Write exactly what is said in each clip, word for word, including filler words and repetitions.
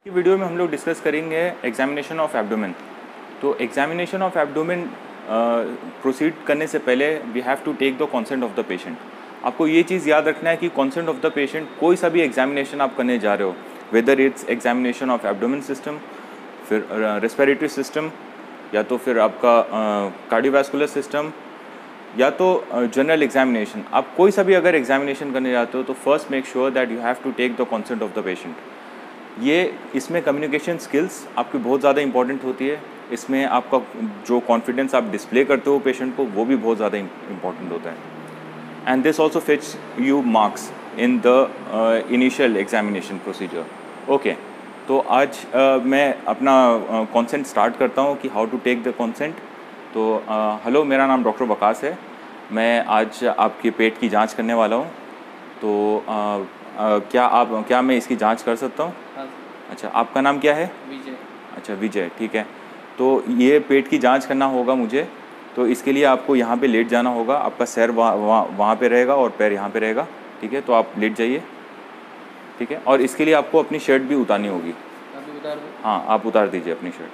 की वीडियो में हम लोग डिस्कस करेंगे एग्जामिनेशन ऑफ एब्डोमेन। तो एग्जामिनेशन ऑफ एब्डोमेन प्रोसीड करने से पहले we have to take the consent of the patient. आपको ये चीज़ याद रखना है कि कंसेंट ऑफ द पेशेंट, कोई सा भी एग्जामिनेशन आप करने जा रहे हो, whether it's examination of abdomen system, फिर रेस्पिरेटरी सिस्टम, या तो फिर आपका कार्डियोवैस्कुलर सिस्टम, या तो जनरल एग्जामिनेशन, आप कोई सा भी अगर एग्जामिनेशन करने जाते हो तो first make sure that you have to take the consent of the patient. ये इसमें कम्युनिकेशन स्किल्स आपकी बहुत ज़्यादा इंपॉर्टेंट होती है। इसमें आपका जो कॉन्फिडेंस आप डिस्प्ले करते हो पेशेंट को, वो भी बहुत ज़्यादा इंपॉर्टेंट होता है। And this also fits you marks in the initial examination procedure. Okay, तो आज uh, मैं अपना कॉन्सेंट uh, स्टार्ट करता हूँ कि how to take the consent. तो हेलो, uh, मेरा नाम डॉक्टर वकास है। मैं आज आपके पेट की जांच करने वाला हूँ। तो uh, uh, क्या आप क्या मैं इसकी जांच कर सकता हूँ? अच्छा, आपका नाम क्या है? विजय। अच्छा, विजय, ठीक है। तो ये पेट की जांच करना होगा मुझे, तो इसके लिए आपको यहाँ पे लेट जाना होगा। आपका सर वहाँ वहाँ वहाँ पे रहेगा और पैर यहाँ पे रहेगा, ठीक है। तो आप लेट जाइए, ठीक है। और इसके लिए आपको अपनी शर्ट भी उतारनी होगी। अभी उतार दो। हाँ, आप उतार दीजिए अपनी शर्ट।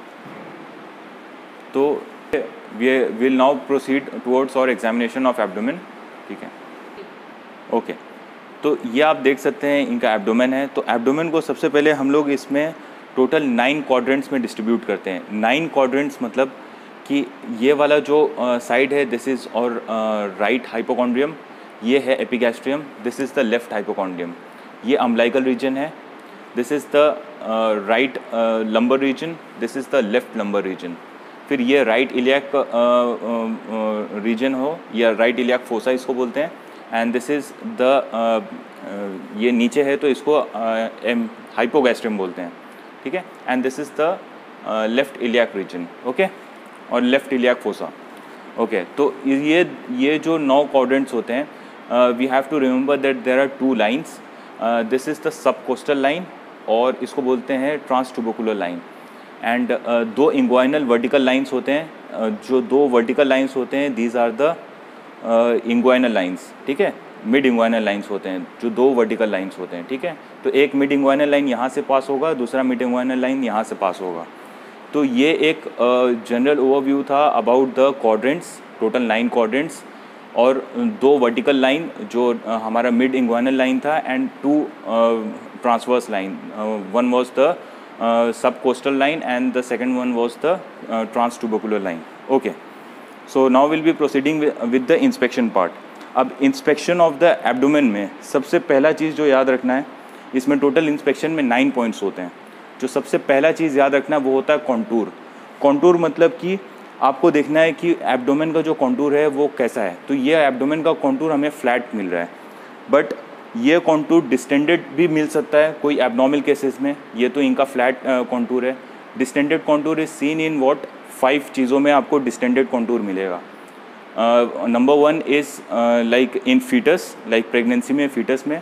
तो we will now proceed towards our examination of abdomen, ठीक है। ओके, तो ये आप देख सकते हैं इनका एब्डोमेन है। तो एब्डोमेन को सबसे पहले हम लोग इसमें टोटल नाइन क्वाड्रेंट्स में डिस्ट्रीब्यूट करते हैं। नाइन क्वाड्रेंट्स मतलब कि ये वाला जो साइड uh, है, this is our right hypochondrium, ये है epigastrium, this is the left hypochondrium, ये अम्बिलिकल रीजन है, this is the right lumbar region, this is the left lumbar region. फिर ये राइट इलियाक रीजन हो या राइट इलियाक फोसा इसको बोलते हैं। एंड दिस इज़ द ये नीचे है तो इसको एम हाइपोगैस्ट्रियम बोलते हैं, ठीक है। And this is the left iliac region, okay, और लेफ्ट इलियाक फोसा, ओके। तो ये ये जो नौ क्वाड्रेंट्स होते हैं, we have to remember that there are two lines. This is the subcostal line और इसको बोलते हैं transtubercular line. And uh, दो इंग्वाइनल वर्टिकल लाइंस होते हैं। uh, जो दो वर्टिकल लाइंस होते हैं, these are the inguinal lines, ठीक है। मिड इंग्वाइनल लाइंस होते हैं जो दो वर्टिकल लाइंस होते हैं, ठीक है। तो एक मिड इंग्वाइनल लाइन यहाँ से पास होगा, दूसरा मिड इंग्वाइनल लाइन यहाँ से पास होगा। तो ये एक जनरल ओवरव्यू था about the quadrants, total nine quadrants, और दो वर्टिकल लाइन जो uh, हमारा मिड इंग्वाइनल लाइन था, and two transverse line, one was the subcostal line and the second one was the transtubercular line, okay. So now will be proceeding with the inspection part. अब inspection of the abdomen में सबसे पहला चीज़ जो याद रखना है, इसमें टोटल इंस्पेक्शन में नाइन पॉइंट्स होते हैं। जो सबसे पहला चीज़ याद रखना है वो होता है कॉन्टूर। कॉन्टूर मतलब कि आपको देखना है कि एब्डोमेन का जो कॉन्टूर है वो कैसा है। तो ये एब्डोमेन का कॉन्टूर हमें फ्लैट मिल रहा है, बट ये कॉन्टूर डिस्टेंडेड भी मिल सकता है कोई एबनॉर्मल केसेस में। ये तो इनका फ्लैट कॉन्टूर है। Distended contour is seen in what, five चीज़ों में आपको डिस्टेंडेड कॉन्टूर मिलेगा। Number one is like in foetus, like pregnancy में, फीटस में।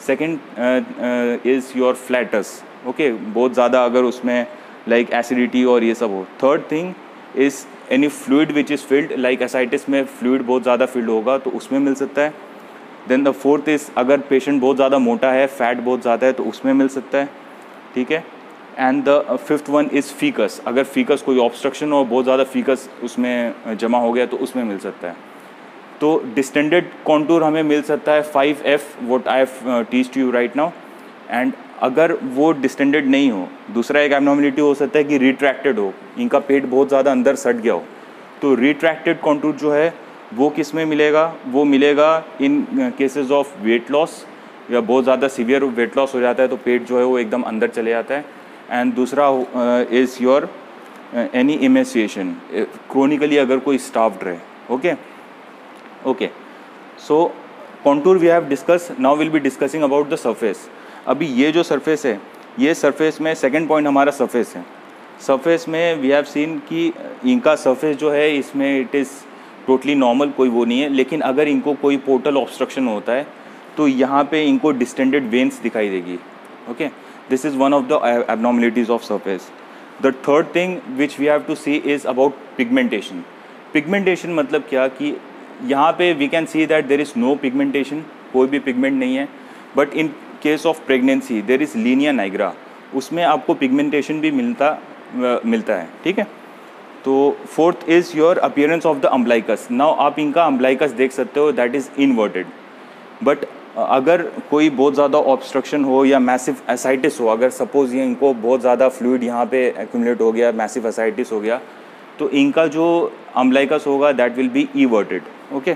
Second is your flatus, okay, बहुत ज़्यादा अगर उसमें लाइक एसिडिटी और ये सब हो। Third thing is any fluid which is filled, like ascites में फ्लूइड बहुत ज़्यादा फिल्ड होगा तो उसमें मिल सकता है। देन द फोर्थ इज़ अगर पेशेंट बहुत ज़्यादा मोटा है, फैट बहुत ज़्यादा है तो उसमें मिल सकता है, ठीक है। And the fifth one is faeces, अगर फीकस कोई ऑब्स्ट्रक्शन हो, बहुत ज़्यादा फीकस उसमें जमा हो गया तो उसमें मिल सकता है। तो डिस्टेंडेड कॉन्टूर हमें मिल सकता है five F, what I have teached you right now. And अगर वो डिस्टेंडेड नहीं हो, दूसरा एक एब्नॉर्मलिटी हो सकता है कि रिट्रैक्टेड हो, इनका पेट बहुत ज़्यादा अंदर सट गया हो। तो रिट्रैक्टेड कॉन्टूर जो है वो किस में मिलेगा? वो मिलेगा in cases of weight loss, या बहुत ज़्यादा सीवियर वेट लॉस हो जाता है तो पेट जो है वो एकदम अंदर चले जाता है। एंड दूसरा is your any emaciation, chronically अगर कोई स्टाफ्ड रहे, okay okay. So contour we have discuss, now will be discussing about the surface. अभी ये जो सरफेस है, ये सरफेस में सेकेंड पॉइंट हमारा सरफेस है। सरफेस में वी हैव सीन कि इनका सरफेस जो है इसमें इट इज़ टोटली नॉर्मल, कोई वो नहीं है। लेकिन अगर इनको कोई पोर्टल ऑब्स्ट्रक्शन होता है तो यहाँ पे इनको डिस्टेंडेड वेन्स दिखाई देगी, okay. This is one of the abnormalities of surface. The third thing which we have to see is about pigmentation. Pigmentation मतलब क्या कि यहाँ पे we can see that there is no pigmentation, कोई भी pigment नहीं है। But in case of pregnancy there is linea nigra, उसमें आपको पिगमेंटेशन भी मिलता मिलता है, ठीक है। तो fourth is your appearance of the umbilicus. Now आप इनका अम्बलाइकस देख सकते हो, दैट इज़ इनवर्टेड। बट अगर कोई बहुत ज़्यादा ऑब्स्ट्रक्शन हो या मैसिव एसाइटिस हो, अगर सपोज़ ये इनको बहुत ज़्यादा फ्लूइड यहाँ पे एक्यूमुलेट हो गया, मैसिव एसाइटिस हो गया, तो इनका जो अम्बलाइकस होगा that will be everted, okay.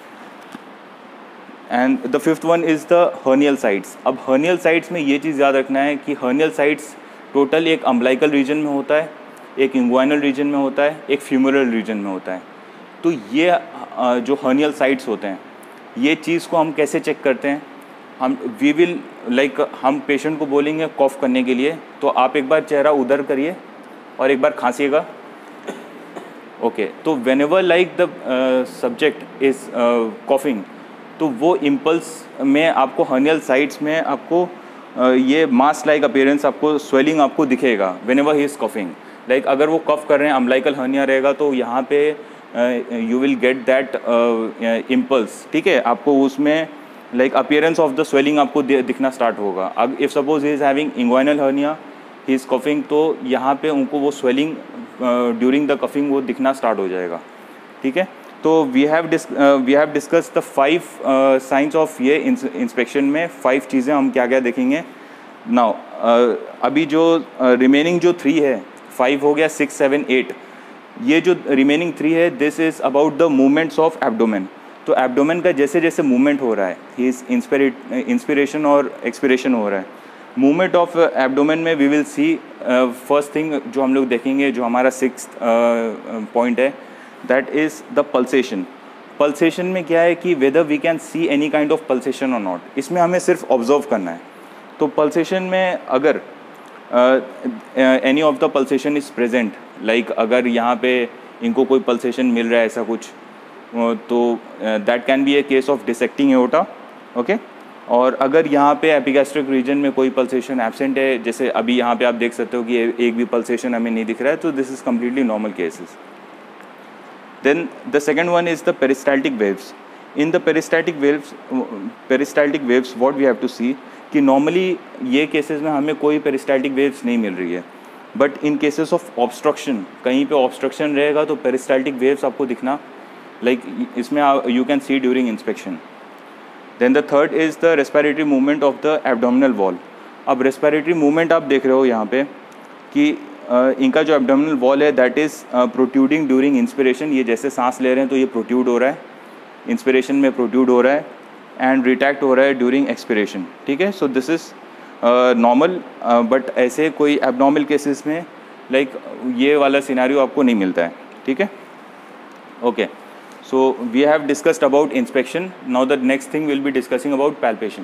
And the fifth one is the hernial sites. अब हर्नियल साइट्स में ये चीज़ याद रखना है कि हर्नियल साइट्स टोटल एक अम्बलाइकल रीजन में होता है, एक इंग्वाइनल रीजन में होता है, एक फ्यूमरल रीजन में होता है। तो ये जो हर्नियल साइट्स होते हैं, ये चीज़ को हम कैसे चेक करते हैं? हम वी विल लाइक हम पेशेंट को बोलेंगे कॉफ करने के लिए, तो आप एक बार चेहरा उधर करिए और एक बार खांसिएगा, ओके। तो whenever like the subject is coughing, तो वो इम्पल्स में आपको हर्नियल साइट्स में आपको uh, ये मास लाइक अपीयरेंस, आपको स्वेलिंग आपको दिखेगा whenever he is coughing. Like अगर वो कफ कर रहे हैं, अम्बलाइकल हर्निया रहेगा, तो यहाँ पे you will get that impulse, ठीक है। आपको उसमें like appearance of the swelling आपको दिखना स्टार्ट होगा। अब if suppose he is having inguinal hernia, he is coughing, तो यहाँ पे उनको वो स्वेलिंग ड्यूरिंग द कफिंग वो दिखना स्टार्ट हो जाएगा, ठीक है। तो we have dis we have discuss the five signs of ये इंस्पेक्शन में फाइव चीज़ें हम क्या क्या देखेंगे। नाउ uh, अभी जो रिमेनिंग uh, जो थ्री है, फाइव हो गया, सिक्स सेवन एट, ये जो रिमेनिंग थ्री है, this is about the movements of abdomen. तो एब्डोमेन का जैसे जैसे मूवमेंट हो रहा है, ही इज़ इंस्पिरेट इंस्पिरेशन और एक्सपिरेशन हो रहा है। मूवमेंट ऑफ एब्डोमेन में we will see first thing जो हम लोग देखेंगे, जो हमारा सिक्स पॉइंट है, that is the pulsation. Pulsation में क्या है कि whether we can see any kind of pulsation और नॉट, इसमें हमें सिर्फ ऑब्जर्व करना है। तो पल्सेशन में अगर any of the pulsation is present, like अगर यहाँ पे इनको कोई पल्सेशन मिल रहा है ऐसा कुछ, तो that can be a case of dissecting aorta, okay. और अगर यहाँ पे एपिगैस्ट्रिक रीजन में कोई पल्सेशन एब्सेंट है, जैसे अभी यहाँ पे आप देख सकते हो कि एक भी पल्सेशन हमें नहीं दिख रहा है, तो this is completely normal cases. Then the second one is the peristaltic waves. In the peristaltic waves peristaltic waves what we have to see कि नॉर्मली ये केसेस में हमें कोई पेरिस्टाल्टिक वेव्स नहीं मिल रही है, but in cases of obstruction, कहीं पे ऑब्स्ट्रक्शन रहेगा तो पेरिस्टाल्टिक वेव्स आपको दिखना, लाइक like, इसमें you can see during inspection. Then the third is the respiratory movement of the abdominal wall. अब रेस्पिरेटरी मूवमेंट आप देख रहे हो यहाँ पे कि uh, इनका जो एब्डोमिनल वॉल है that is protruding during inspiration. ये जैसे सांस ले रहे हैं तो ये प्रोट्यूड हो रहा है, इंस्पिरेशन में प्रोट्यूड हो रहा है, एंड रिटैक्ट हो रहा है ड्यूरिंग एक्सपिरेशन, ठीक है। So this is normal, but ऐसे कोई एबनॉर्मल केसेस में लाइक like, ये वाला सिनेरियो आपको नहीं मिलता है, ठीक है, okay. So we have discussed about inspection. Now the next thing will be discussing about palpation,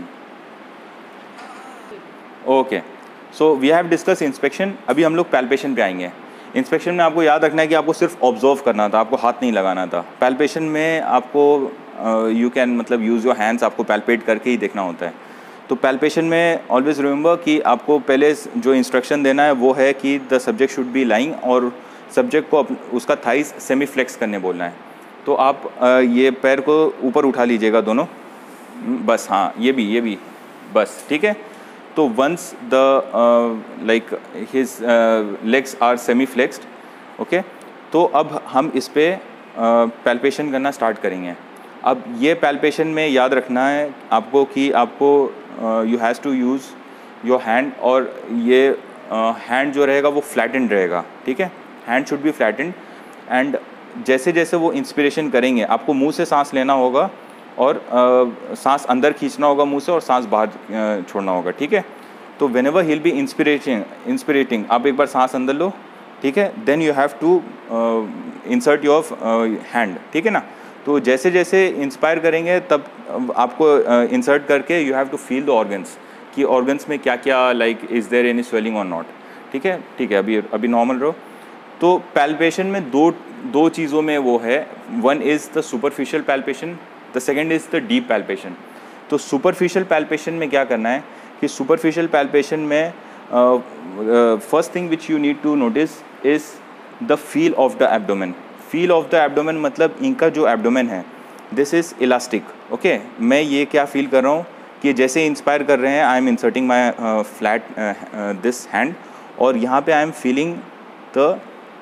okay. So we have discuss inspection, अभी हम लोग पैल्पेशन पे आएंगे। इंस्पेक्शन में आपको याद रखना है कि आपको सिर्फ ऑब्जर्व करना था, आपको हाथ नहीं लगाना था। पैल्पेशन में आपको यू uh, कैन मतलब यूज़ योर हैंड्स, आपको पैल्पेट करके ही देखना होता है। तो पैल्पेशन में ऑलवेज रिमेंबर कि आपको पहले जो इंस्ट्रक्शन देना है वो है कि the subject should be lying, और सब्जेक्ट को उसका थाइस सेमी फ्लेक्स करने बोलना है। तो आप uh, ये पैर को ऊपर उठा लीजिएगा दोनों, बस, हाँ, ये भी ये भी बस, ठीक है। तो once the like his legs are semi flexed, okay, तो अब हम इस पे पैल्पेशन uh, करना स्टार्ट करेंगे। अब ये पैल्पेशन में याद रखना है आपको कि आपको you has to use your hand, और ये हैंड uh, जो रहेगा वो फ्लैटेंड रहेगा, ठीक है। Hand should be flattened, and जैसे जैसे वो इंस्पिरेशन करेंगे आपको मुंह से सांस लेना होगा, और uh, सांस अंदर खींचना होगा मुंह से, और सांस बाहर uh, छोड़ना होगा, ठीक है। तो whenever he will be inspirating inspirating आप एक बार सांस अंदर लो, ठीक है, then you have to insert your hand, ठीक है ना। तो जैसे जैसे इंस्पायर करेंगे तब आपको इंसर्ट uh, करके you have to feel the organs, कि ऑर्गन्स में क्या क्या like is there any swelling और नॉट, ठीक है, ठीक है। अभी अभी नॉर्मल रहो। तो पैल्पेशन में दो दो चीज़ों में वो है, one is the superficial palpation, the second is the deep palpation. तो सुपरफिशियल पैल्पेशन में क्या करना है कि सुपरफिशियल पैल्पेशन में first thing which you need to notice is the feel of the abdomen. Feel of the abdomen मतलब इनका जो एब्डोमेन है दिस इज़ इलास्टिक, ओके। मैं ये क्या फील कर रहा हूँ कि जैसे इंस्पायर कर रहे हैं, I am inserting my flat this hand, और यहाँ पे I am feeling the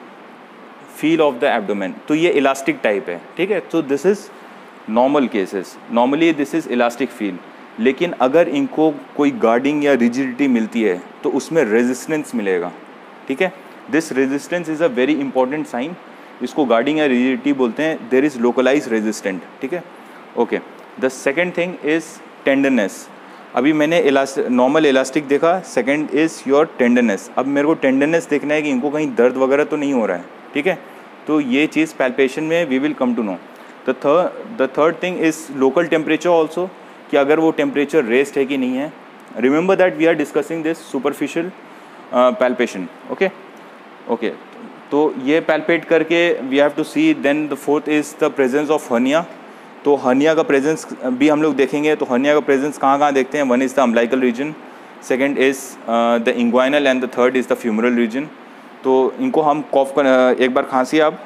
feel of the abdomen. तो ये इलास्टिक टाइप है, ठीक है। तो this is normal cases, normally this is elastic feel. लेकिन अगर इनको कोई गार्डिंग या रिजिडिटी मिलती है तो उसमें रेजिस्टेंस मिलेगा, ठीक है। This resistance is a very important sign, इसको गार्डिंग या रिजिडिटी बोलते हैं। देर इज़ लोकलाइज रेजिस्टेंट, ठीक है, okay. The second thing is tenderness. अभी मैंने इलास्टिक, नॉर्मल इलास्टिक देखा, सेकेंड इज़ योर टेंडरनेस। अब मेरे को टेंडरनेस देखना है कि इनको कहीं दर्द वगैरह तो नहीं हो रहा है, ठीक है। तो ये चीज़ पैल्पेशन में we will come to know. The third the third thing is local temperature also, कि अगर वो टेम्परेचर रेस्ट है कि नहीं है। Remember that we are discussing this superficial palpation, okay okay. तो ये पैल्पेट करके we have to see. Then the fourth is the presence of hernia. तो हर्निया का प्रेजेंस भी हम लोग देखेंगे। तो हर्निया का प्रेजेंस कहाँ कहाँ देखते हैं? One is the umbilical region, second is the inguinal, and the third is the femoral region. तो इनको हम कॉफ कर, एक बार खांसी आप,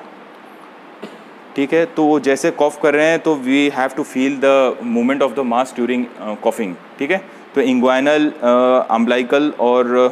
ठीक है। तो वो जैसे कॉफ कर रहे हैं तो we have to feel the movement of the mass during coughing, ठीक है। तो इंग्वाइनल, अम्बिलिकल और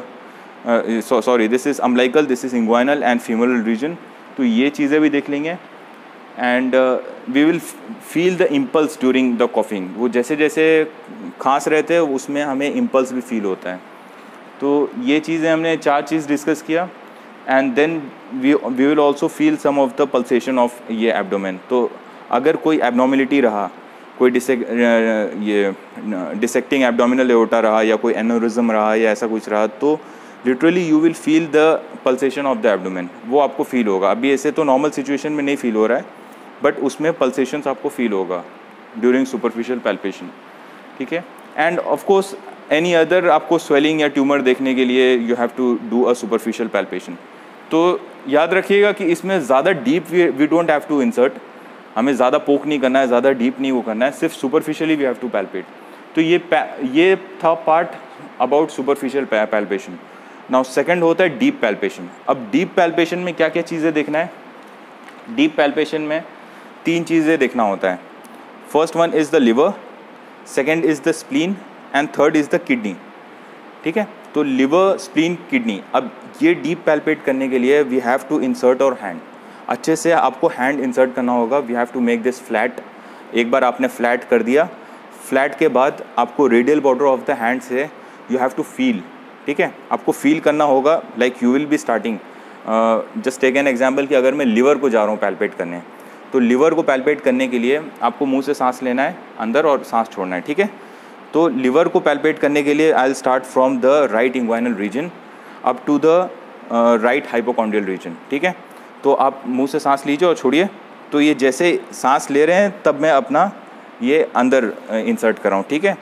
sorry this is umbilical, this is inguinal and femoral region. तो ये चीज़ें भी देख लेंगे। And we will feel the impulse during the coughing. वो जैसे जैसे खांस रहे थे उसमें हमें इम्पल्स भी फील होता है। तो ये चीज़ें हमने चार चीज़ डिस्कस किया। And then we we will also feel some of the pulsation of ये एब्डोमेन। तो अगर कोई एब्नॉर्मलिटी रहा, कोई डिसेक ये डिसेक्टिंग एब्डोमिनल एओर्टा रहा, या कोई एनोरिज्म रहा, या ऐसा कुछ रहा, तो literally you will feel the pulsation of the abdomen. वो आपको फील होगा। अभी ऐसे तो नॉर्मल सिचुएशन में नहीं फील हो रहा है, बट उसमें पल्सेशंस आपको फील होगा ड्यूरिंग सुपरफिशियल पैल्पेशन, ठीक है। And of course any other आपको स्वेलिंग या ट्यूमर देखने के लिए you have to do a superficial palpation. तो याद रखिएगा कि इसमें ज़्यादा deep we don't have to insert, हमें ज़्यादा पोक नहीं करना है, ज़्यादा डीप नहीं वो करना है, सिर्फ superficially we have to palpate. तो ये ये था part about superficial palpation. Now second होता है डीप पैल्पेशन। अब डीप पैल्पेशन में क्या क्या चीज़ें देखना है? डीप पैल्पेशन में तीन चीज़ें देखना होता है। First one is the liver, second is the spleen, and third is the kidney, ठीक है। तो लिवर, स्प्लीन, किडनी। अब ये डीप पैल्पेट करने के लिए we have to insert our hand. अच्छे से आपको हैंड इंसर्ट करना होगा। We have to make this flat. एक बार आपने फ्लैट कर दिया, फ्लैट के बाद आपको radial border of the hand से यू हैव टू फील, ठीक है। आपको फील करना होगा, like you will be starting. Just take an example कि अगर मैं लिवर को जा रहा हूँ पैल्पेट करने, तो लिवर को पैल्पेट करने के लिए आपको मुंह से सांस लेना है अंदर और सांस छोड़ना है, ठीक है। तो लिवर को पैल्पेट करने के लिए I will start from the right inguinal region up to the right hypochondrial region, ठीक है। तो आप मुंह से सांस लीजिए और छोड़िए। तो ये जैसे सांस ले रहे हैं तब मैं अपना ये अंदर इंसर्ट कर रहा हूँ, ठीक है।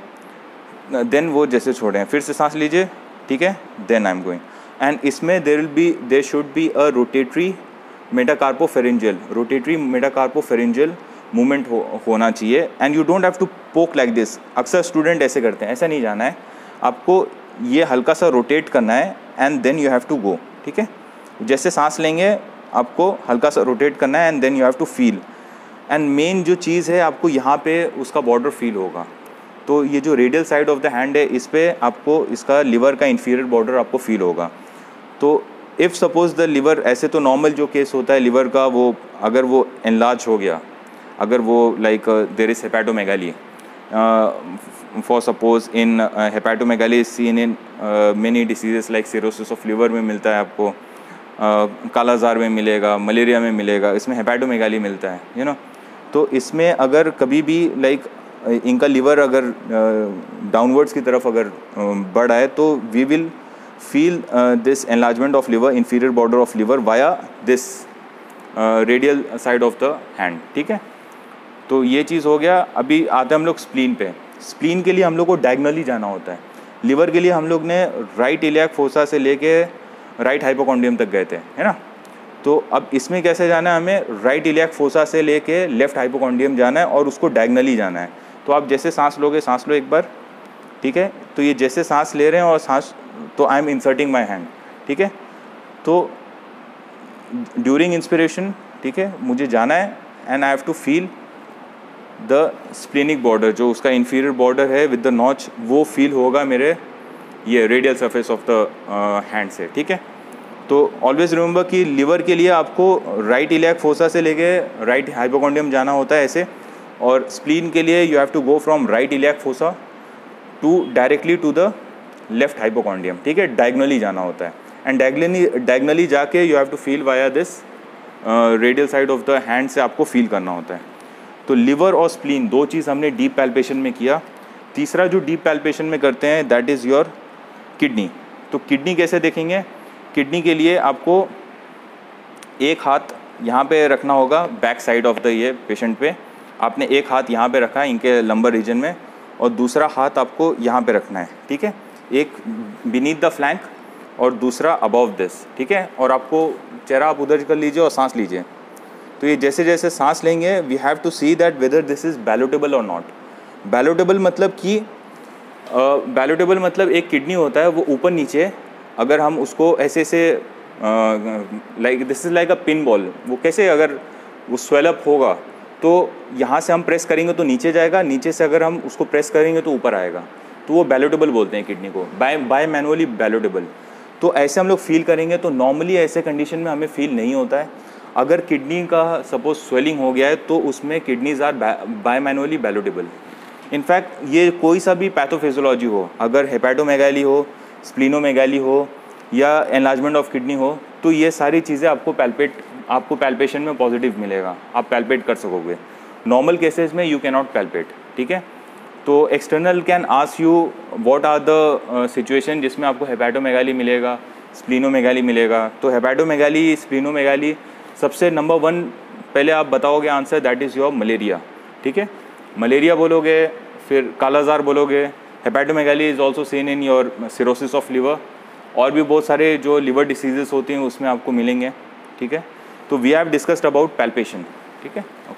देन वो जैसे छोड़े हैं, फिर से सांस लीजिए, ठीक है। Then I am going. And इसमें there will be there should be a rotatory metacarpophalangeal rotatory metacarpophalangeal movement हो, होना चाहिए। And you don't have to poke like this. अक्सर स्टूडेंट ऐसे करते हैं, ऐसा नहीं जाना है। आपको ये हल्का सा रोटेट करना है and then you have to go, ठीक है। जैसे सांस लेंगे आपको हल्का सा रोटेट करना है and then you have to feel. And main जो चीज़ है आपको यहाँ पे उसका बॉर्डर फील होगा। तो ये जो radial side of the hand है, इस पे आपको इसका लिवर का इन्फीरियर बॉर्डर आपको फील होगा। तो इफ़ सपोज द लिवर, ऐसे तो नॉर्मल जो केस होता है लिवर का, वो अगर वो एनलार्ज हो गया, अगर वो like there is hepatomegaly, for suppose in hepatomegaly is seen in many diseases like cirrhosis of liver में मिलता है आपको, uh, कालाजार में मिलेगा, मलेरिया में मिलेगा, इसमें हेपेटोमेगाली मिलता है, यू नो। तो इसमें अगर कभी भी लाइक इनका लिवर अगर डाउनवर्ड्स uh, की तरफ अगर uh, बढ़ आए तो we will feel uh, this enlargement of liver, inferior border of liver via this uh, radial side of the hand, ठीक है। तो ये चीज़ हो गया। अभी आते हैं हम लोग स्प्लीन पे। स्प्लीन के लिए हम लोग को डायगनली जाना होता है। लिवर के लिए हम लोग ने राइट इलियाक फोसा से लेके राइट हाइपोकॉन्ड्रियम तक गए थे, है ना। तो अब इसमें कैसे जाना है? हमें राइट इलियाक फोसा से लेके लेफ्ट हाइपोकॉन्ड्रियम जाना है और उसको डायगनली जाना है। तो आप जैसे सांस लोगे, सांस लो एक बार, ठीक है। तो ये जैसे सांस ले रहे हैं और सांस, तो I am inserting my hand, ठीक है। तो ड्यूरिंग इंस्पिरेशन, ठीक है, मुझे जाना है and I have to feel the splenic border, जो उसका इन्फीरियर बॉर्डर है विद द नॉच, वो फील होगा मेरे ये radial surface of the hand से, ठीक है। तो ऑलवेज रिमेंबर कि लिवर के लिए आपको राइट इलियाक फोसा से लेके राइट हाइपोकॉन्ड्रियम जाना होता है ऐसे, और स्प्लीन के लिए you have to go from right iliac fossa to directly to the left hypochondrium, ठीक है, डायगनली जाना होता है। एंड डायगनली डायगनली जाके you have to feel via this radial side of the hand से आपको फील करना होता है। तो लिवर और स्प्लीन दो चीज़ हमने डीप पैल्पेशन में किया। तीसरा जो डीप पैल्पेशन में करते हैं दैट इज़ योर किडनी। तो किडनी कैसे देखेंगे? किडनी के लिए आपको एक हाथ यहाँ पे रखना होगा बैक साइड ऑफ द ये पेशेंट पे, आपने एक हाथ यहाँ पे रखा है इनके लंबर रीजन में, और दूसरा हाथ आपको यहाँ पे रखना है, ठीक है, एक बीनीथ द फ्लैंक और दूसरा अबव दिस, ठीक है। और आपको चेहरा आप उधर कर लीजिए और सांस लीजिए। तो ये जैसे जैसे सांस लेंगे we have to see that whether this is ballotable और नॉट। बैलोटेबल मतलब कि बैलोटेबल uh, मतलब एक किडनी होता है वो ऊपर नीचे, अगर हम उसको ऐसे ऐसे like this is like a pin ball, वो कैसे अगर वो स्वेलअप होगा तो यहाँ से हम प्रेस करेंगे तो नीचे जाएगा, नीचे से अगर हम उसको प्रेस करेंगे तो ऊपर आएगा, तो वो बैलोटेबल बोलते हैं किडनी को, बाय बाय मैनुअली बैलोटेबल। तो ऐसे हम लोग फील करेंगे। तो नॉर्मली ऐसे कंडीशन में हमें फील नहीं होता है। अगर किडनी का सपोज स्वेलिंग हो गया है तो उसमें kidneys are by manually ballotable. In fact ये कोई सा भी पैथोफिजियोलॉजी हो, अगर हेपेटोमेगाली हो, स्प्लीनोमेगाली हो या एनलार्जमेंट ऑफ किडनी हो, तो ये सारी चीज़ें आपको पैल्पेट आपको पैल्पेशन में पॉजिटिव मिलेगा, आप पैल्पेट कर सकोगे। नॉर्मल केसेस में यू कैन नॉट पैल्पेट, ठीक है। तो external can ask you what are the situation जिसमें आपको हेपेटोमेगाली मिलेगा, स्प्लीनोमेगाली मिलेगा। तो हेपेटोमेगाली, स्प्लीनोमेगाली, सबसे नंबर वन पहले आप बताओगे answer that is your malaria, ठीक है। मलेरिया बोलोगे, फिर कालाजार बोलोगे। Hepatomegaly is also seen in your cirrhosis of liver, और भी बहुत सारे जो लिवर डिसीजेस होती हैं उसमें आपको मिलेंगे, ठीक है। तो we have discussed about palpation, ठीक है, ओके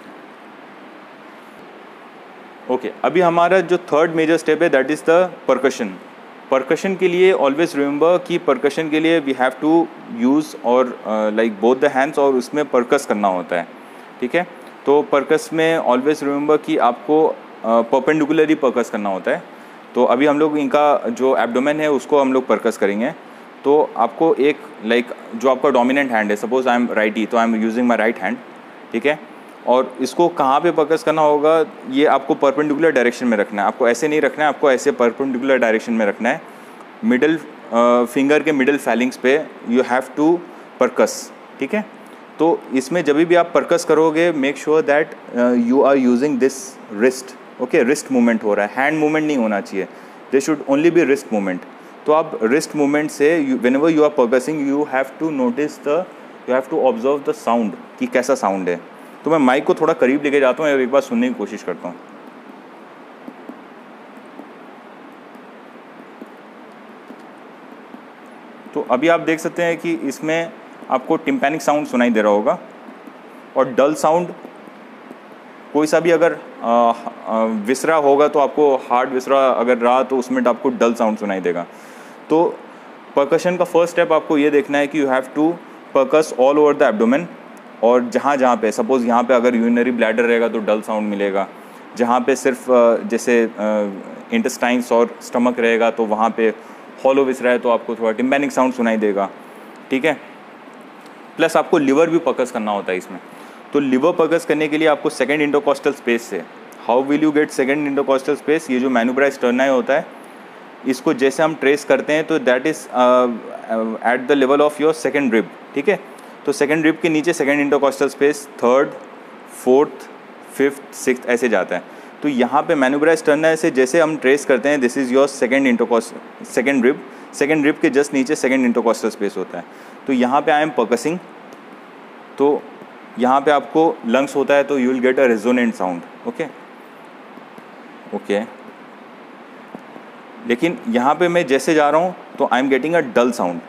ओके। अभी हमारा जो थर्ड मेजर स्टेप है that is the percussion. Percussion के लिए ऑलवेज रिमेंबर कि परकशन के लिए वी हैव टू यूज़ और लाइक बोथ द हैंड्स, और उसमें परकस करना होता है, ठीक है। तो परकस में ऑलवेज रिमेंबर कि आपको परपेंडिकुलरली uh, परकस करना होता है। तो अभी हम लोग इनका जो एब्डोमेन है उसको हम लोग परकस करेंगे। तो आपको एक लाइक like, जो आपका डोमिनेंट हैंड है, सपोज आई एम राइटी, तो I am using my right hand, ठीक है। और इसको कहाँ पे परकस करना होगा, ये आपको परपेंडिकुलर डायरेक्शन में रखना है। आपको ऐसे नहीं रखना है, आपको ऐसे परपेंडिकुलर डायरेक्शन में रखना है। मिडल फिंगर के मिडल फैलिंग्स पे यू हैव टू परकस, ठीक है। तो इसमें जब भी आप परकस करोगे make sure that you are using this wrist, okay. Wrist movement हो रहा है, हैंड मूवमेंट नहीं होना चाहिए, they should only be wrist movement. तो आप रिस्ट मूवमेंट से whenever you are percussing you have to notice the you have to observe the sound कि कैसा साउंड है। तो मैं माइक को थोड़ा करीब लेके जाता हूँ और एक बार सुनने की कोशिश करता हूँ। तो अभी आप देख सकते हैं कि इसमें आपको टिम्पैनिक साउंड सुनाई दे रहा होगा, और डल साउंड कोई सा भी अगर आ, आ, विसरा होगा तो आपको हार्ड विसरा अगर रहा तो उसमें आपको डल साउंड सुनाई देगा। तो परकशन का फर्स्ट स्टेप आपको ये देखना है कि you have to percuss all over the abdomen, और जहाँ जहाँ पे सपोज़ यहाँ पे अगर यूरिनरी ब्लैडर रहेगा तो डल साउंड मिलेगा, जहाँ पे सिर्फ जैसे इंटेस्टाइन्स और स्टमक रहेगा तो वहाँ पे हॉलो विसरा है तो आपको थोड़ा टिम्पैनिक साउंड सुनाई देगा, ठीक है। प्लस आपको लिवर भी परकस करना होता है इसमें। तो लिवर परकस करने के लिए आपको सेकेंड इंटरकॉस्टल स्पेस से, how will you get second intercostal space, ये जो मैनुब्रा स्टर्नाई होता है इसको जैसे हम ट्रेस करते हैं तो that is at the level of your second rib, ठीक है। तो सेकेंड रिब के नीचे second intercostal space, third, fourth, fifth, sixth ऐसे जाता है। तो यहाँ पे मैनुब्रा स्टर्नाई से जैसे हम ट्रेस करते हैं this is your second intercost second rib, second rib के जस्ट नीचे सेकेंड इंटरकॉस्टल स्पेस होता है। तो यहाँ पे आई एम परकसिंग, तो यहाँ पे आपको लंग्स होता है तो you will get a resonant sound, okay okay. लेकिन यहाँ पे मैं जैसे जा रहा हूँ तो I am getting a dull sound,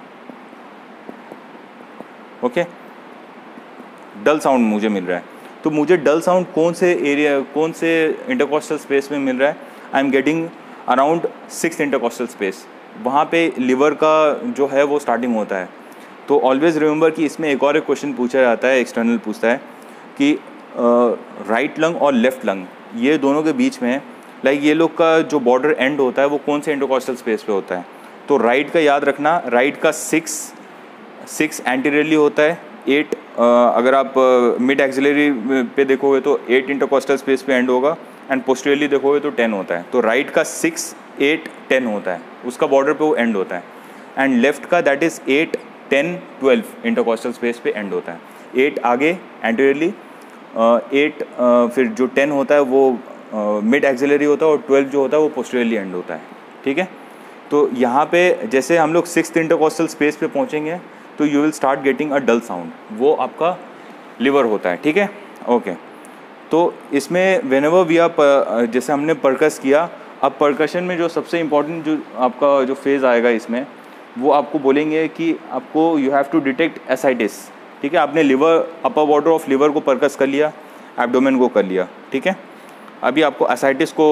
okay, dull sound मुझे मिल रहा है। तो मुझे डल साउंड कौन से एरिया कौन से इंटरकॉस्टल स्पेस में मिल रहा है, I am getting around six intercostal space, वहाँ पे लिवर का जो है वो स्टार्टिंग होता है। तो ऑलवेज रिमेंबर कि इसमें एक और एक क्वेश्चन पूछा जाता है, एक्सटर्नल पूछता है कि राइट लंग और लेफ्ट लंग ये दोनों के बीच में, लाइक ये लोग का जो बॉर्डर एंड होता है वो कौन से इंटरकॉस्टल स्पेस पे होता है? तो राइट का याद रखना, राइट का सिक्स सिक्स एंटीरियरली होता है, एट अगर आप मिड एक्सिलरी पे देखोगे तो एट इंटरकॉस्टल स्पेस पे एंड होगा, एंड पोस्टीरियरली देखोगे तो टेन होता है। तो राइट का सिक्स एट टेन होता है, उसका बॉर्डर पे वो एंड होता है, एंड लेफ्ट का that is at ten twelve intercostal space पे एंड होता है। एट आगे एंटीरियरली, एट फिर जो टेन होता है वो मिड एक्सिलरी होता है, और ट्वेल्व जो होता है वो पोस्टीरियरली एंड होता है। ठीक है, तो यहाँ पे जैसे हम लोग सिक्स्थ इंटरकॉस्टल स्पेस पे पहुँचेंगे तो you will start getting a dull sound, वो आपका लिवर होता है। ठीक है, ओके। तो इसमें व्हेनेवर वी आर, जैसे हमने परकस किया, अब परकशन में जो सबसे इम्पॉर्टेंट जो आपका जो फेज़ आएगा इसमें, वो आपको बोलेंगे कि आपको you have to detect ascites. ठीक है, आपने liver, upper border of liver को परकस कर लिया, एब्डोमेन को कर लिया। ठीक है, अभी आपको एसाइटिस को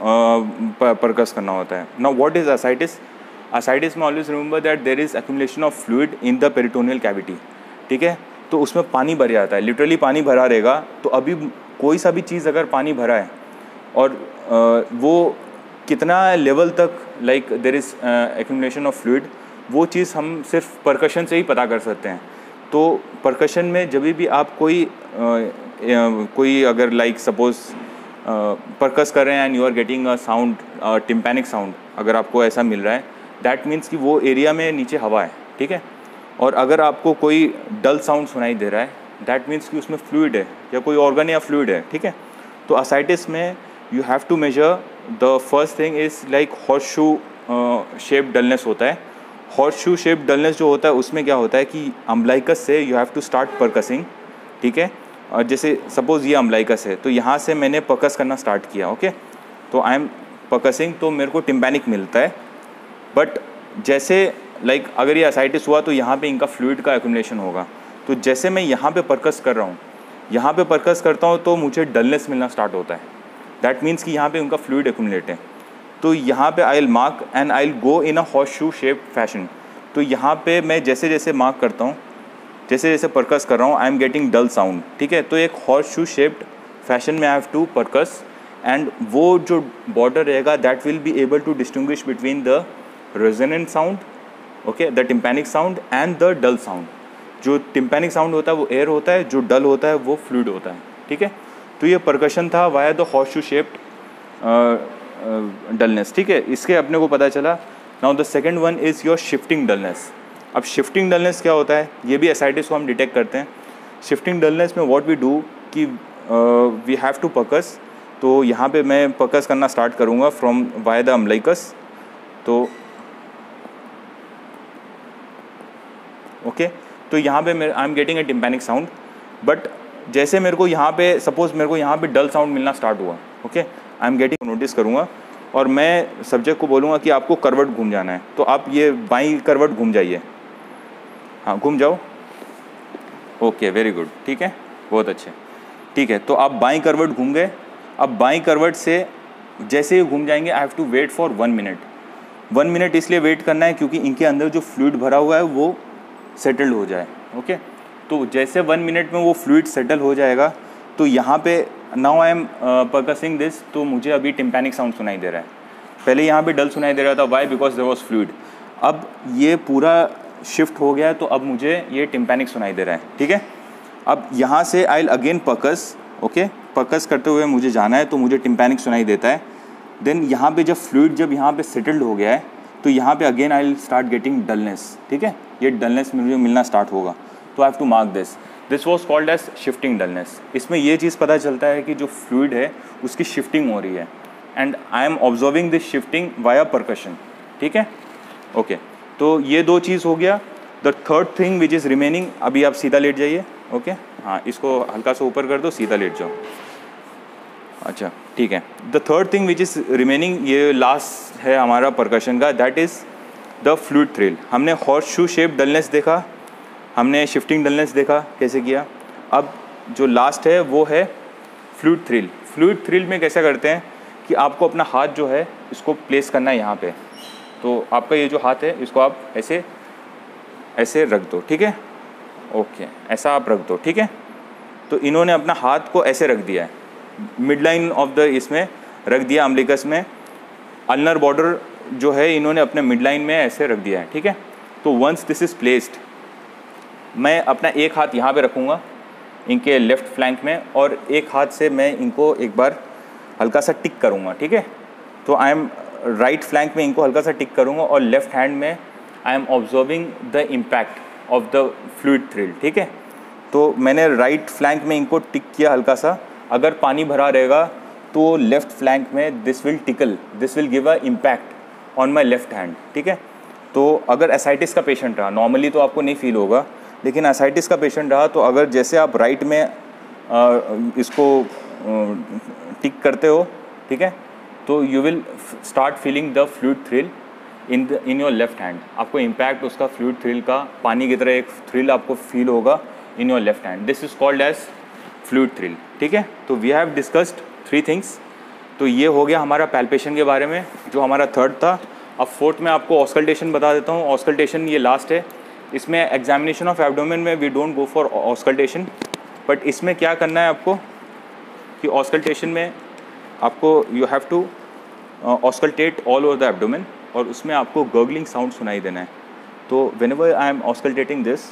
परकस करना होता है। Now what is ascites? Ascites में always remember that there is accumulation of fluid in the peritoneal cavity. ठीक है, तो उसमें पानी भर जाता है, लिटरली पानी भरा रहेगा। तो अभी कोई सा भी चीज़ अगर पानी भरा है और uh, वो कितना लेवल तक like there is accumulation of fluid, वो चीज़ हम सिर्फ परकशन से ही पता कर सकते हैं। तो परकशन में जब भी आप कोई uh, uh, कोई अगर लाइक सपोज परकस कर रहे हैं and you are getting a sound, tympanic sound, अगर आपको ऐसा मिल रहा है, दैट मीन्स कि वो एरिया में नीचे हवा है। ठीक है, और अगर आपको कोई डल साउंड सुनाई दे रहा है, दैट मीन्स कि उसमें फ्लूइड है या कोई ऑर्गन या फ्लूइड है। ठीक है, तो असाइटिस में you have to measure, the first thing is like horse shoe shape dullness होता है। हॉर्स शू शेप डलनेस जो होता है उसमें क्या होता है कि अम्बलाइकस से you have to start percussing. ठीक है, और जैसे सपोज़ ये अम्बलाइकस है, तो यहाँ से मैंने परकस करना स्टार्ट किया। ओके, तो आई एम परकसिंग, तो मेरे को टिम्पैनिक मिलता है। बट जैसे लाइक like, अगर ये असाइटिस हुआ तो यहाँ पे इनका फ्लूइड का एक्यूमुलेशन होगा। तो जैसे मैं यहाँ पे परकस कर रहा हूँ, यहाँ पे परकस करता हूँ तो मुझे डलनेस मिलना स्टार्ट होता है। दैट मीन्स कि यहाँ पे उनका फ्लूइड एक्यूमुलेट है। तो यहाँ पे I will mark and I will go in a horse shoe shape fashion. तो यहाँ पे मैं जैसे जैसे मार्क करता हूँ, जैसे जैसे परकस कर रहा हूँ, I am getting dull sound. ठीक है, तो एक हॉर्स शू शेप्ड फैशन में I have to percuss, and वो जो बॉर्डर रहेगा that will be able to distinguish between the resonant sound, okay, the tympanic sound and the dull sound. जो tympanic sound होता है वो एयर होता है, जो डल होता है वो फ्लूइड होता है। ठीक है, तो ये परकशन था via the horse shoe shaped dullness. ठीक है, इसके अपने को पता चला। Now the second one is your shifting dullness. अब शिफ्टिंग डलनेस क्या होता है, ये भी एसाइटिस को हम डिटेक्ट करते हैं। शिफ्टिंग डलनेस में व्हाट वी डू कि वी हैव टू परकस। तो यहाँ पे मैं परकस करना स्टार्ट करूँगा फ्रॉम वाया द अम्बलाइकस। तो ओके okay, तो यहाँ पे मेरे I am getting a tympanic sound. But जैसे मेरे को यहाँ पे सपोज मेरे को यहाँ पे डल साउंड मिलना स्टार्ट हुआ, okay, I am getting, notice करूँगा और मैं सब्जेक्ट को बोलूँगा कि आपको करवट घूम जाना है। तो आप ये बाईं करवट घूम जाइए, हाँ घूम जाओ। ओके, वेरी गुड, ठीक है, बहुत अच्छे, ठीक है। तो आप बाईं करवट घूम गए। अब बाईं करवट से जैसे ही घूम जाएंगे, I have to wait for one minute. One minute इसलिए वेट करना है क्योंकि इनके अंदर जो फ्लूइड भरा हुआ है वो सेटल्ड हो जाए। ओके, तो जैसे वन मिनट में वो फ्लूइड सेटल हो जाएगा तो यहाँ पे now I am percussing this, तो मुझे अभी टिम्पैनिक साउंड सुनाई दे रहा है। पहले यहाँ पे डल सुनाई दे रहा था, why, because there was fluid. अब ये पूरा शिफ्ट हो गया तो अब मुझे ये टिम्पैनिक सुनाई दे रहा है। ठीक है, अब यहाँ से I will again percuss. Okay, percuss करते हुए मुझे जाना है तो मुझे टिम्पैनिक सुनाई देता है। देन यहाँ पे जब फ्लूइड जब यहाँ पे सेटल्ड हो गया है तो यहाँ पे again I will start getting dullness. ठीक है, ये डलनेस मुझे मिलना स्टार्ट होगा, तो I have to mark this. This was called as shifting dullness. इसमें ये चीज़ पता चलता है कि जो फ्लूइड है उसकी शिफ्टिंग हो रही है, and I am observing this shifting via percussion. ठीक है, ओके, तो ये दो चीज़ हो गया। The third thing which is remaining, अभी आप सीधा लेट जाइए। ओके, हाँ, इसको हल्का सा ऊपर कर दो, सीधा लेट जाओ। अच्छा, ठीक है। The third thing which is remaining, ये लास्ट है हमारा परकशन का, that is the fluid thrill. हमने हॉर्स शू शेप डलनेस देखा, हमने शिफ्टिंग डलनेस देखा कैसे किया। अब जो लास्ट है वो है फ्लूइड थ्रिल। फ्लूइड थ्रिल में कैसे करते हैं कि आपको अपना हाथ जो है इसको प्लेस करना है यहाँ पे। तो आपका ये जो हाथ है इसको आप ऐसे ऐसे रख दो। ठीक है, ओके, ऐसा आप रख दो। ठीक है, तो इन्होंने अपना हाथ को ऐसे रख दिया है, मिड लाइन ऑफ द इसमें रख दिया अम्बिलिकस में, अल्नर बॉर्डर जो है इन्होंने अपने मिड लाइन में ऐसे रख दिया है, ठीक है। तो वंस दिस इज़ प्लेस्ड, मैं अपना एक हाथ यहाँ पे रखूँगा इनके लेफ़्ट फ्लैंक में, और एक हाथ से मैं इनको एक बार हल्का सा टिक करूँगा, ठीक है। तो आई एम राइट फ्लैंक में इनको हल्का सा टिक करूँगा और लेफ़्ट हैंड में I am observing the impact of the fluid thrill, ठीक है। तो मैंने राइट फ्लैंक में इनको टिक किया हल्का सा, अगर पानी भरा रहेगा तो लेफ़्ट फ्लैंक में this will tickle, this will give a impact on my left hand, ठीक है। तो अगर एसाइटिस का पेशेंट रहा, नॉर्मली तो आपको नहीं फील होगा, लेकिन एसाइटिस का पेशेंट रहा तो अगर जैसे आप राइट में आ, इसको टिक करते हो, ठीक है, तो you will start feeling the fluid thrill in the in your left hand. आपको इम्पैक्ट उसका फ्लूइड थ्रिल का पानी की तरह एक थ्रिल आपको फील होगा in your left hand. This is called as fluid thrill, ठीक है। तो we have discussed three things. तो ये हो गया हमारा पैल्पेशन के बारे में, जो हमारा थर्ड था। अब फोर्थ में आपको ऑस्कल्टेशन बता देता हूँ। ऑस्कल्टेशन ये लास्ट है। इसमें एग्जामिनेशन ऑफ एब्डोमेन में we don't go for auscultation, but इसमें क्या करना है आपको कि ऑस्कल्टेशन में आपको you have to auscultate all over the abdomen, और उसमें आपको गर्गलिंग साउंड सुनाई देना है। तो whenever I am auscultating this,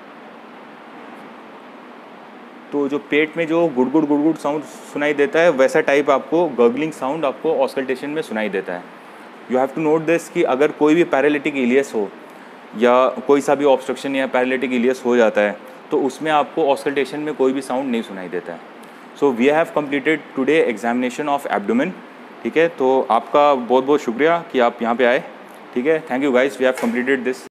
तो जो पेट में जो गुड़गुड़ गुड़गुड़ साउंड सुनाई देता है, वैसा टाइप आपको गर्गलिंग साउंड आपको ऑस्कल्टेशन में सुनाई देता है। You have to note this कि अगर कोई भी पैरालिटिक इलियस हो या कोई सा भी ऑब्स्ट्रक्शन या पैरालिटिक इलियस हो जाता है, तो उसमें आपको ऑस्कल्टेशन में कोई भी साउंड नहीं सुनाई देता है। So we have completed today examination of abdomen, ठीक है। तो आपका बहुत बहुत शुक्रिया कि आप यहाँ पे आए, ठीक है। Thank you guys, we have completed this.